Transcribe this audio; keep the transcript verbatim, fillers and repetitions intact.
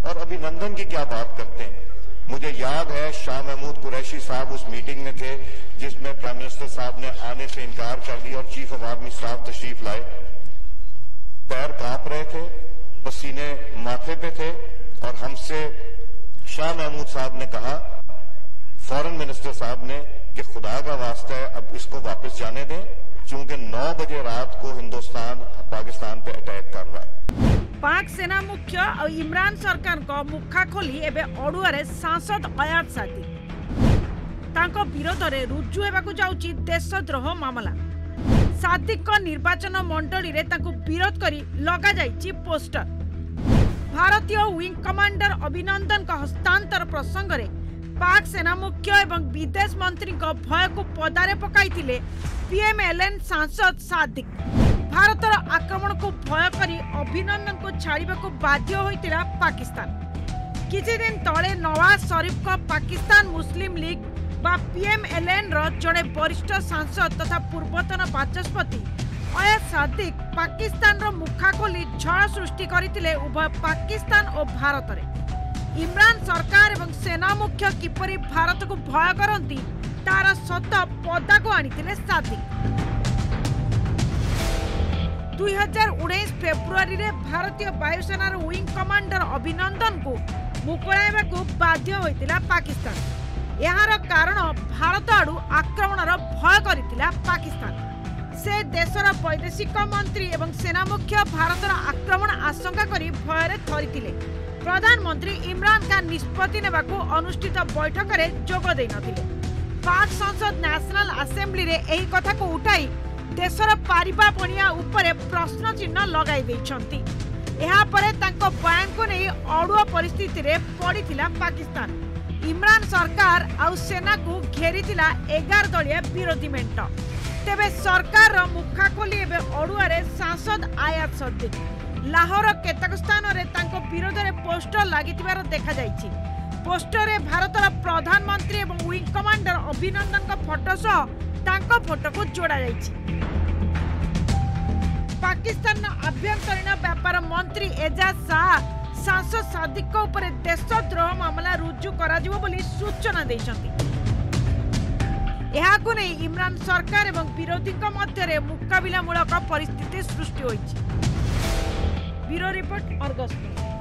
और अभिनंदन की क्या बात करते हैं। मुझे याद है शाह महमूद कुरैशी साहब उस मीटिंग में थे जिसमें प्राइम मिनिस्टर साहब ने आने से इनकार कर दिया और चीफ ऑफ आर्मी साहब तशरीफ लाए। पैर कांप रहे थे, पसीने माथे पे थे और हमसे शाह महमूद साहब ने कहा, फॉरेन मिनिस्टर साहब ने, कि खुदा का वास्ता है अब इसको वापस जाने दें, क्योंकि नौ बजे रात को हिंदुस्तान पाकिस्तान पे अटैक कर रहा है। पाक सेना मुख्य और इमरान सरकार को मुखा खोली एबे अड़ुआरे सांसद अयाद सादिक तांको विरोध रे रुजु हेबाकु जाउची देशद्रोह मामला। सादिक को निर्वाचन मंडली रे तांको विरोध करी लगा जाइची पोस्टर। भारतीय विंग कमांडर अभिनंदन का हस्तांतर प्रसंग रे पाक सेना मुख्य एवं विदेश मंत्री को भय को पदारे पकाइथिले पीएमएलएन सांसद सादिक। भारतर आक्रमण को भय करी अभिनंदन को छाड़िबा को बाध्य होइतिला पाकिस्तान। किछि दिन तले नवाज शरीफ को पाकिस्तान मुस्लिम लीग बा पीएमएलएन रो जड़े वरिष्ठ सांसद तथा पूर्वतन बाचस्पति अयाद सादिक पाकिस्तान रो मुखा खोली झड़ सृष्टि करथिले उभय पाकिस्तान और भारत रे। इमरान सरकार एवं सेना मुख्य किपरि भारत को भय करती तार सत पदा को आनिथिले सादिक। दुई हजार उन्नीस फेब्रुआरी रे भारतीय वायुसेनार विंग कमांडर अभिनंदन को मुकळाइबा को बाध्य होइतिला पाकिस्तान। यार कारण भारत आडू आक्रमणर भय करितिला पाकिस्तान। से देशर वैदेशिक मंत्री एवं सेना मुख्य भारतर आक्रमण आशंका करी भय थरितिले। प्रधानमंत्री इमरान खान निष्पत्ति नेबाकू अनुष्ठित बैठक में जोग देई नथिले। पाक संसद नेशनल असेंबली रे एही कथा को उठाई देशर पारिबा पणिया उपरे प्रश्न चिन्ह लगाई दैछंती। एहा परे तांको बयान को नहीं अड़ुआ परिस्थिति रे पड़िथिला पाकिस्तान। इमरान सरकार आउ सेना को घेरीथिला एगार दलिया विरोधी मेंट। तेबे सरकार रो मुखा खोली एबे अड़ुआरे सांसद आयाद सादिक। लाहौर केतक स्थान रे तांको विरोध रे पोस्टर लागिथिबार देखा जाइछि। पोस्टर रे भारतर प्रधानमंत्री एवं विंग कमांडर अभिनंदन का फोटो सह तांको फोटो को जोड़ा जाइछि। पाकिस्तान आभ्यंतरीण व्यापार मंत्री एजाज शाह सांसद सादिक उपरे देशद्रोह मामला रुजु कराजिवो बोली सूचना दैछंती। एहाकु नै इमरान सरकार एवं विरोधी मध्य मुकाबिलामूलक परिस्थिति सृष्टि होइछि। Bureau report, Argus.